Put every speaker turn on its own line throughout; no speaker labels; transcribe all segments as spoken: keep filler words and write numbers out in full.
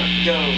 Go.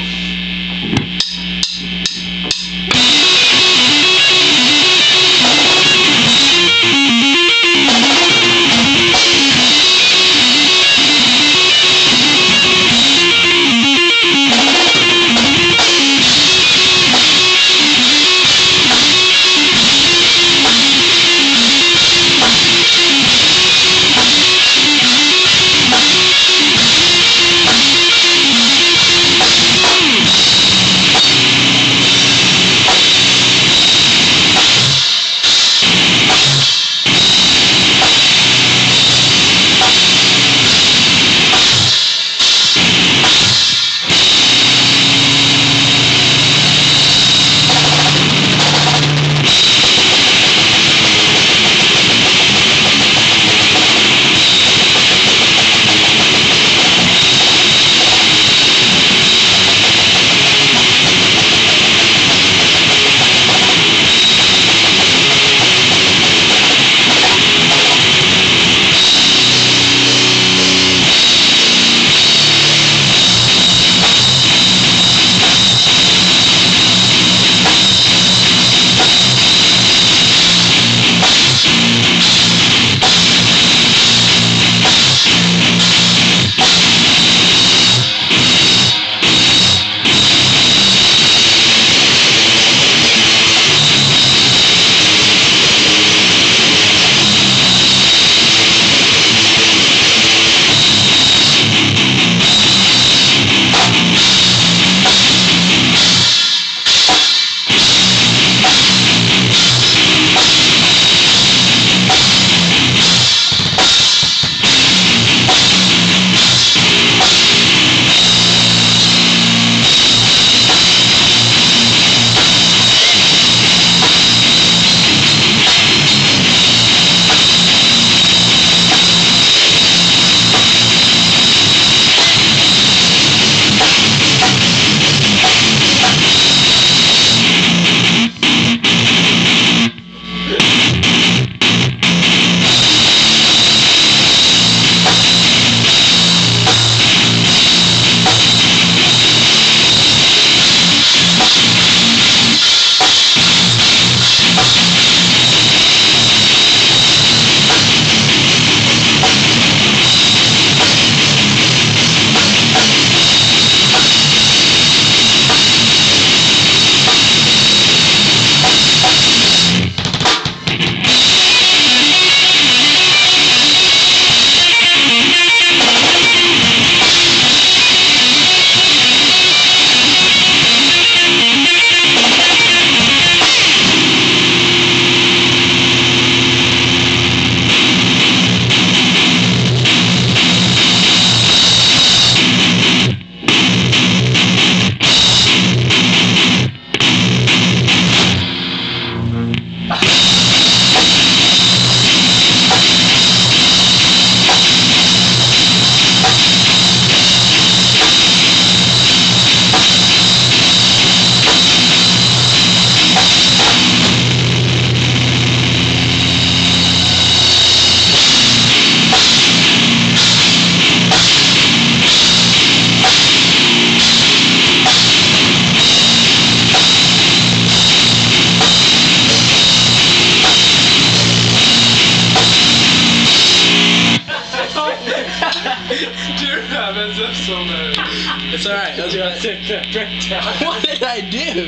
So mad.
It's alright. I was gonna take that breakdown. What did I do?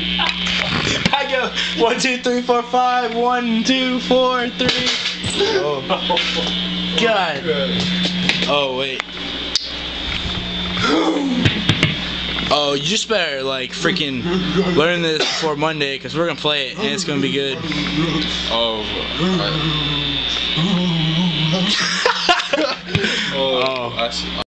I go one, two, three, four, five. One, two, four, three. Oh. God. Oh wait. Oh, you just better like freaking learn this before Monday, cause we're gonna play it and it's gonna be good.
Oh. I,
Oh.
I see.